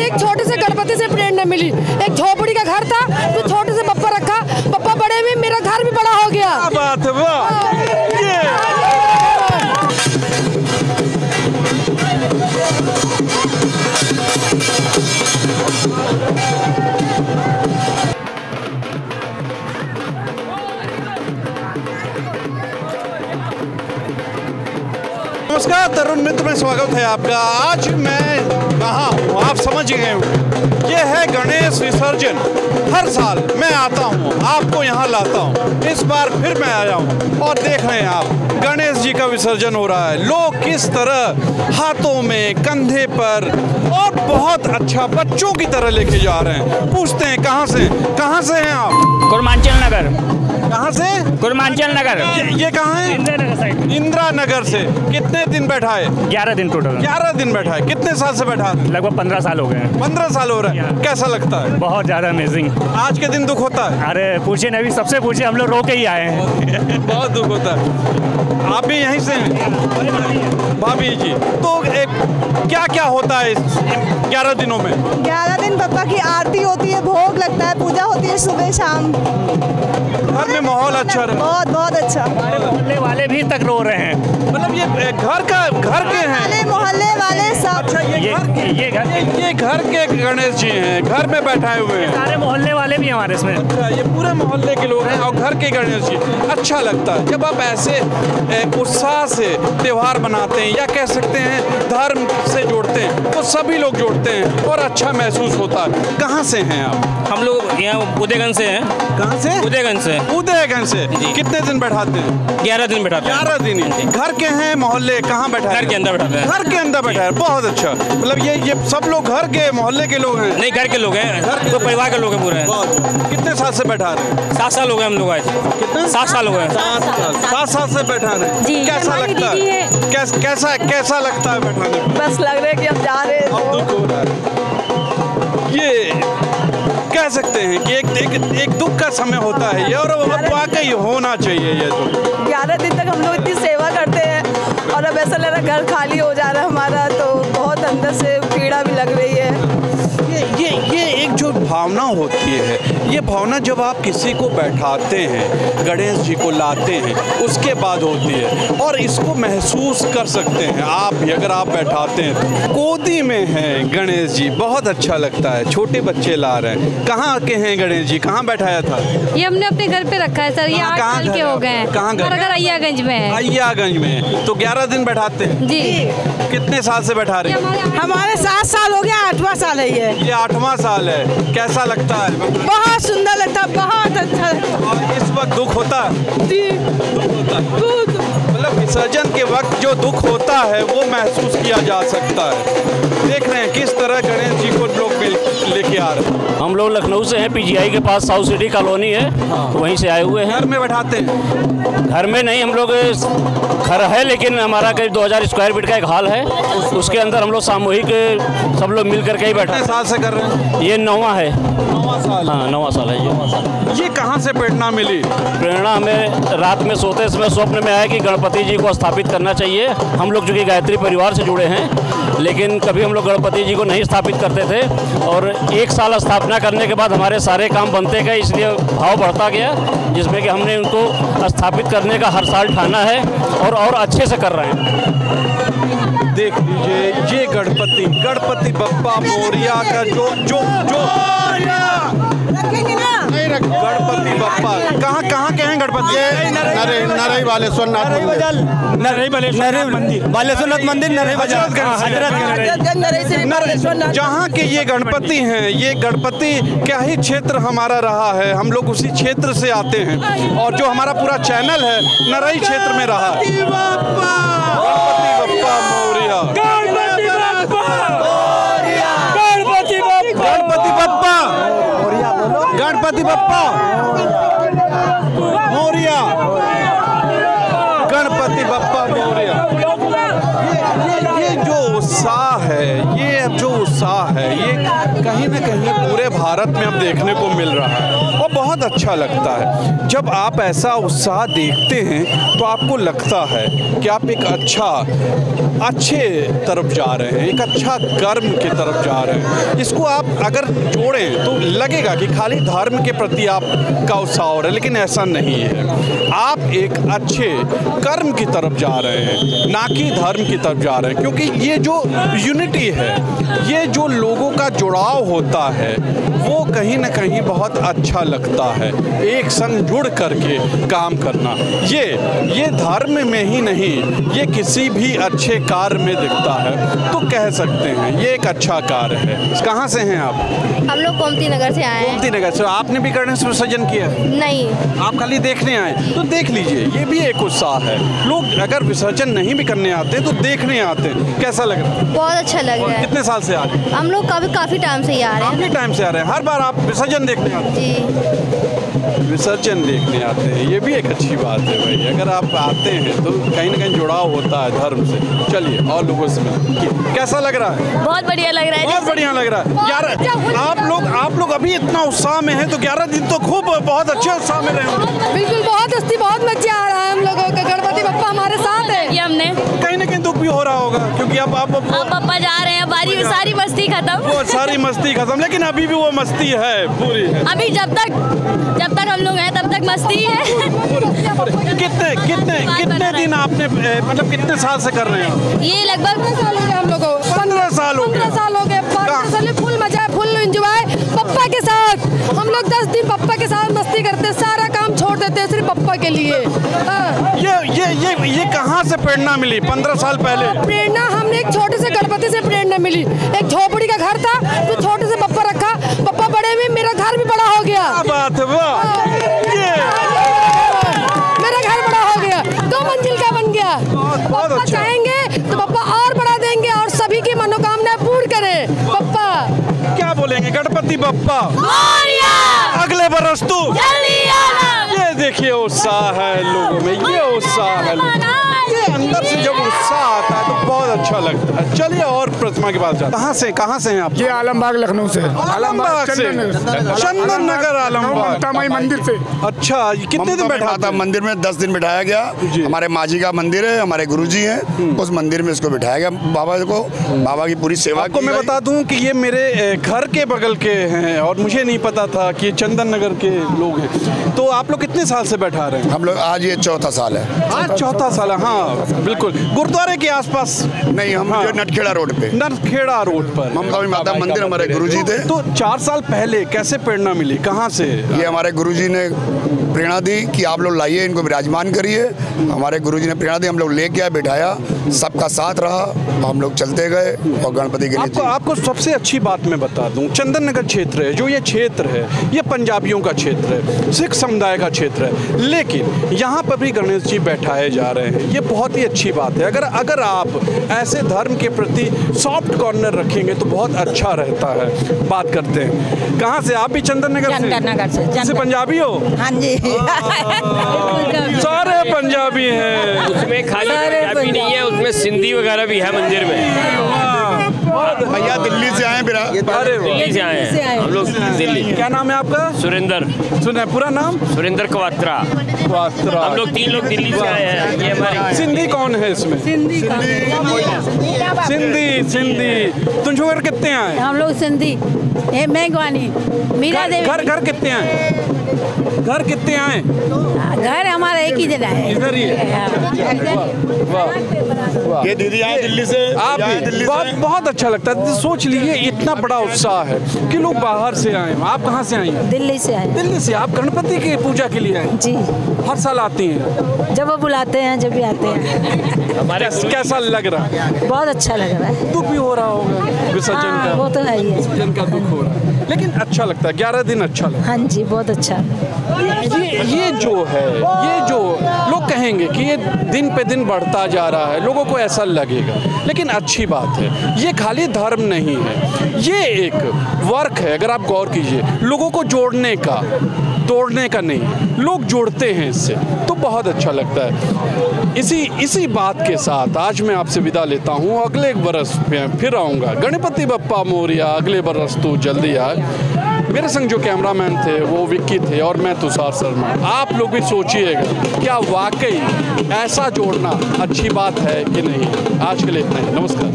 एक छोटे से गणपति से प्रेरणा मिली। एक झोपड़ी का घर था तो छोटे से बप्पा रखा, बप्पा बड़े में मेरा घर भी बड़ा हो गया। क्या बात है, वाह। नमस्कार, तरुण मित्र में स्वागत है आपका। आज मैं कहाँ हूँ आप समझ गए हो, ये है गणेश विसर्जन। हर साल मैं आता हूँ, आपको यहाँ लाता हूँ। इस बार फिर मैं आया हूँ और देख रहे हैं आप, गणेश जी का विसर्जन हो रहा है। लोग किस तरह हाथों में, कंधे पर और बहुत अच्छा बच्चों की तरह लेके जा रहे हैं। पूछते हैं कहाँ से हैं आप? कुरमांचल नगर। कहाँ से? कुरमांचल नगर। ये कहाँ है? इंदिरा नगर से। कितने दिन बैठा है? 11 दिन टोटल। 11 दिन बैठा है। कितने साल से बैठा है? लगभग 15 साल हो गए हैं। 15 साल हो रहे हैं। कैसा लगता है? बहुत ज़्यादा अमेजिंग। आज के दिन दुख होता है? अरे पूछिए नहीं, सबसे पूछिए, हम लोग रो के ही आए हैं। बहुत दुख होता है। आप भी यहीं से हैं? भाभी जी, तो क्या क्या होता है इस 11 दिनों में? 11 दिन बप्पा की आरती होती है, भोग लगता है, पूजा होती है सुबह शाम। घर में माहौल अच्छा रहे? बहुत अच्छा। हमारे मोहल्ले वाले भी तक रो रहे हैं। मतलब ये घर के हैं? मोहल्ले वाले सब। अच्छा, ये घर के गणेश जी हैं, घर में बैठाए हुए हैं। सारे मोहल्ले वाले भी हमारे इसमें। अच्छा, ये पूरे मोहल्ले के लोग हैं और घर के गणेश जी। अच्छा लगता है जब आप ऐसे उत्साह से त्योहार बनाते हैं, या कह सकते हैं धर्म से जोड़ते हैं, तो सभी लोग जोड़ते हैं और अच्छा महसूस होता है। कहाँ से हैं आप? हम लोग यहाँ उदयगंज से हैं। कहाँ से? उदयगंज से। उदयगंज से। कितने दिन बैठाते हैं? 11 दिन बैठाते हैं। 11 दिन ही। घर के हैं, मोहल्ले कहाँ बैठा है? घर के अंदर बैठाते हैं। घर के अंदर बैठा है। बहुत अच्छा। मतलब ये सब लोग घर के मोहल्ले के लोग हैं? नहीं, घर के लोग हैं, तो परिवार के लोग हैं पूरे। कितने साल से बैठा रहे हैं? 7 साल हो गए हम लोग आए। कितने? 7 साल हो गए। 7 साल से बैठा रहे। कैसा लगता है? कैसा लगता है बैठाने में? बस लग रहा है कि अब जा रहे हैं। अब दुख हो रहा है। ये कह सकते हैं कि एक दुख का समय होता है ये, और वाकई होना चाहिए ये तो। 11 दिन तक हम लोग इतनी सेवा करते हैं और अब ऐसा लग रहा है घर खाली हो जा रहा है हमारा, तो बहुत अंदर से पीड़ा भी लग रही है। ये एक जो भावना होती है, ये भावना जब आप किसी को बैठाते हैं, गणेश जी को लाते हैं, उसके बाद होती है। और इसको महसूस कर सकते हैं आप भी, अगर आप बैठाते हैं। गोदी में हैं गणेश जी, बहुत अच्छा लगता है। छोटे बच्चे ला रहे हैं। कहाँ के हैं गणेश जी? कहाँ बैठाया था? ये हमने अपने घर पे रखा है सर। ये 8 साल के हो गए हैं। कहाँ घर? हमारा घर अय्यागंज में है। अय्यागंज में। तो 11 दिन बैठाते हैं जी। कितने साल से बैठा रहे हैं? हमारे 7 साल हो गया, 8वां साल है ये 8वां साल है। कैसा लगता है? बहुत सुंदर लगता है, बहुत अच्छा लगता है। और इस वक्त दुख होता है? जी, दुख होता है। मतलब विसर्जन के वक्त जो दुख होता है वो महसूस किया जा सकता है। देख रहे हैं किस तरह गणेश जी को लोग लेके आ रहे हैं। हम लोग लखनऊ से हैं, पीजीआई के पास साउथ सिटी कॉलोनी है, वहीं से आए हुए हैं। घर में बैठाते हैं? घर में नहीं, हम लोग घर है, लेकिन हमारा करीब 2000 स्क्वायर फीट का एक हॉल है, उसके अंदर हम लोग सामूहिक सब लोग मिल करके ही बैठे। कितने साल से कर रहे हैं? ये 9वां है। 9वां साल? हाँ, 9वां साल है ये कहाँ से प्रेरणा मिली? प्रेरणा हमें रात में सोते समय स्वप्न में आया कि गणपति जी को स्थापित करना चाहिए। हम लोग जो कि गायत्री परिवार से जुड़े हैं, लेकिन कभी हम लोग गणपति जी को नहीं स्थापित करते थे, और 1 साल स्थापना करने के बाद हमारे सारे काम बनते गए, इसलिए भाव बढ़ता गया, जिसमें कि हमने उनको स्थापित करने का हर साल ठाना है और अच्छे से कर रहे हैं। देख लीजिए, ये गणपति बप्पा मोरिया का जो गणपति बप्पा कहाँ के हैं गणपति? नरई बालेश्वरनाथ मंदिर, जहाँ के ये गणपति हैं। ये गणपति क्या ही क्षेत्र हमारा रहा है, हम लोग उसी क्षेत्र से आते हैं, और जो हमारा पूरा चैनल है नरई क्षेत्र में रहा है। गणपति बप्पा मोरिया, गणपति बप्पा मोरिया, गणपति बप्पा मोरिया। ये जो उत्साह है, ये कहीं न कहीं पूरे भारत में अब देखने को मिल रहा है, और बहुत अच्छा लगता है। जब आप ऐसा उत्साह देखते हैं तो आपको लगता है कि आप एक अच्छे तरफ जा रहे हैं, एक अच्छा कर्म की तरफ जा रहे हैं। इसको आप अगर जोड़ें तो लगेगा कि खाली धर्म के प्रति आपका उत्साह हो रहा है, लेकिन ऐसा नहीं है। आप एक अच्छे कर्म की तरफ जा रहे हैं, ना कि धर्म की तरफ जा रहे हैं, क्योंकि ये जो यूनिटी है, ये जो लोगों का जुड़ाव होता है, वो कहीं ना कहीं बहुत अच्छा लगता है। एक संग जुड़ करके काम करना, ये धर्म में ही नहीं, ये किसी भी अच्छे कार्य में दिखता है। तो कह सकते हैं ये एक अच्छा कार्य है। कहाँ से हैं आप? हम लोग गोमती नगर से आए हैं। गोमती नगर से। आपने भी गणेश विसर्जन किया? नहीं। आप खाली देखने आए? तो देख लीजिए, ये भी एक उत्साह है। लोग अगर विसर्जन नहीं भी करने आते तो देखने आते हैं। कैसा लग रहा है? बहुत अच्छा लग रहा है। कितने साल से आ रहे हैं? हम लोग काफी टाइम से ही आ रहे हैं। काफी टाइम से आ रहे हैं। हर बार आप विसर्जन देखने आते हैं? जी, विसर्जन देखने आते हैं, ये भी एक अच्छी बात है भाई। अगर आप आते हैं तो कहीं ना कहीं जुड़ाव होता है धर्म से। चलिए और लोगों से मिलते। कैसा लग रहा है? बहुत बढ़िया लग रहा है। बहुत बढ़िया लग रहा है। 11 आप लोग अभी इतना उत्साह में हैं तो 11 दिन तो खूब बहुत अच्छे उत्साह में रहे होंगे। बिल्कुल, बहुत मजा आ रहा है हम लोगों का। गणपति बप्पा हमारे साथ है। ये हमने कहीं ना कहीं दुख भी हो रहा होगा, क्योंकि अब पापा जा रहे हैं, सारी मस्ती खत्म। वो सारी मस्ती खत्म, लेकिन अभी भी वो मस्ती है पूरी है। अभी जब तक हम लोग हैं तब तक मस्ती है। कितने दिन आपने मतलब कितने साल से कर रहे हैं? ये लगभग 15 साल हो गए हम लोगों को। 15 साल हो गए। 15 साल हो गए। फुल मजा है, फुल एंजॉय पप्पा के साथ। हम लोग 10 दिन पप्पा के साथ मस्ती करते हैं, सारा काम छोड़ देते हैं सिर्फ पप्पा के लिए। ये कहाँ से प्रेरणा मिली 15 साल पहले? प्रेरणा हमने एक छोटे से गणपति से प्रेरणा मिली। एक झोपड़ी का घर था, तो छोटे से पप्पा रखा, पप्पा बड़े में मेरा घर भी बड़ा हो गया। क्या बात है, वाह! मेरा घर बड़ा हो गया, 2 मंजिल का बन गया। पप्पा चाहेंगे तो पप्पा और बढ़ा देंगे और सभी की मनोकामनाएं पूर्ण करें। पप्पा क्या बोलेंगे? गणपति बप्पा अगले बरस तू। ये देखिए उत्साह है लोगों में, ये उत्साह है। ये अंदर से जब उत्साह आता है तो बहुत अच्छा लगता है। चलिए और प्रतिमा के पास जाते हैं। कहाँ से हैं आप? ये आलमबाग लखनऊ से। आलमबाग से, चंदन नगर आलमबाग माई मंदिर से। अच्छा, कितने दिन बैठा था मंदिर में? 10 दिन बिठाया गया। हमारे माजी का मंदिर है, हमारे गुरुजी हैं, उस मंदिर में इसको बिठाया गया। बाबा की पूरी सेवा। आपको मैं बता दूं कि ये मेरे घर के बगल के हैं और मुझे नहीं पता था कि चंदन नगर के लोग हैं। तो आप लोग कितने साल से बैठा रहे हैं? हम लोग आज ये 4था साल है। आज 4था साल है। हाँ बिल्कुल। गुरुद्वारे के आसपास नहीं, हम जो नटखेड़ा रोड पे। नटखेड़ा रोड पर ममता माता मंदिर हमारे गुरुजी थे। तो 4 साल पहले कैसे प्रेरणा मिली, कहाँ से? ये हमारे गुरुजी ने प्रेरणा दी कि आप लोग लाइए, इनको विराजमान करिए। हमारे गुरुजी ने प्रेरणा दी, हम लोग लेके आए, बिठाया, सबका साथ रहा, हम लोग चलते गए और गणपति के लिए। आपको सबसे अच्छी बात मैं बता दूं, चंदन नगर क्षेत्र है जो ये क्षेत्र है, ये पंजाबियों का क्षेत्र है, सिख समुदाय का क्षेत्र है, लेकिन यहाँ पर भी गणेश जी बैठाए जा रहे हैं। ये बहुत ही अच्छी बात है। अगर आप ऐसे धर्म के प्रति सॉफ्ट कॉर्नर रखेंगे तो बहुत अच्छा रहता है। बात करते हैं, कहाँ से? आप भी चंदन नगर से पंजाबी हो? हाँ जी। सारे पंजाबी हैं। उसमें खाली पंजाबी नहीं है, उसमें सिंधी वगैरह भी है मंदिर में। भैया दिल्ली से आए। दिल्ली से आए हैं हम लोग। दिल्ली। क्या नाम है आपका? सुरेंद्र। सुना पूरा नाम? सुरेंद्र कवात्रा। हम लोग 3 लोग दिल्ली से आए हैं। ये हमारे सिंधी कौन है इसमें? सिंधी। तुम घर कितने आए? हम लोग सिंधी। मेघवानी, मीरा देवी। घर कितने आए? घर कितने आए? घर हमारा एक ही जगह है, इधर ही है। ये दीदी आए दिल्ली से। आप बहुत अच्छा लगता है। सोच लीजिए इतना बड़ा उत्साह है कि लोग बाहर से आए। आप कहाँ से आई हैं? दिल्ली से आए। दिल्ली से। आप गणपति की पूजा के लिए आए? जी। हर साल आती हैं? जब वो बुलाते हैं, जब भी आते हैं। हमारे कैसा लग रहा है? बहुत अच्छा लग रहा है। दुख भी हो रहा होगा विसर्जन का? वो तो है ही है। विसर्जन का दुख हो रहा है, लेकिन अच्छा लगता है। 11 दिन अच्छा लगता है। हाँ जी, बहुत अच्छा। ये जो है, ये जो लोग कहेंगे कि ये दिन पे दिन बढ़ता जा रहा है, लोगों को ऐसा लगेगा, लेकिन अच्छी बात है। ये खाली धर्म नहीं है, ये एक वर्क है। अगर आप गौर कीजिए, लोगों को जोड़ने का, तोड़ने का नहीं, लोग जुड़ते हैं इससे, तो बहुत अच्छा लगता है। इसी बात के साथ आज मैं आपसे विदा लेता हूँ। अगले बरस में फिर आऊँगा। गणपति बप्पा मोरिया, अगले बरस तू जल्दी आए। मेरे संग जो कैमरामैन थे वो विक्की थे और मैं तुषार शर्मा। आप लोग भी सोचिएगा क्या वाकई ऐसा जोड़ना अच्छी बात है कि नहीं। आज के लिए इतना ही, नमस्कार।